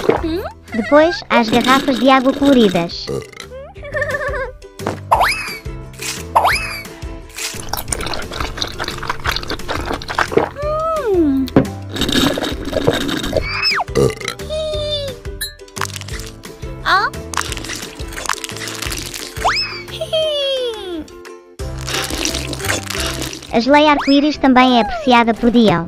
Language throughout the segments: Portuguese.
Depois, há as garrafas de água coloridas. A geleia arco-íris também é apreciada por Dion.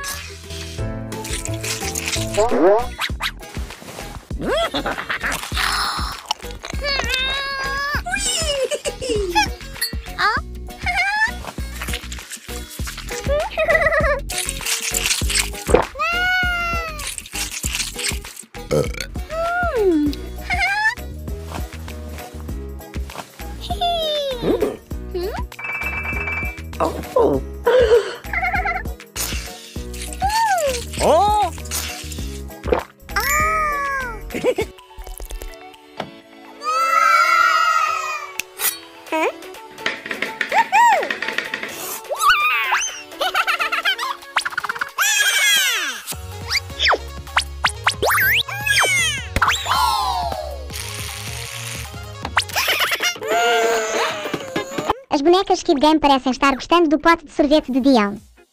As bonecas Skid Game parecem estar gostando do pote de sorvete de Dion.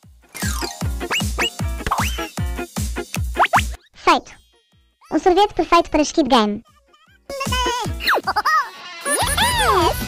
Feito! Um sorvete perfeito para Skid Game.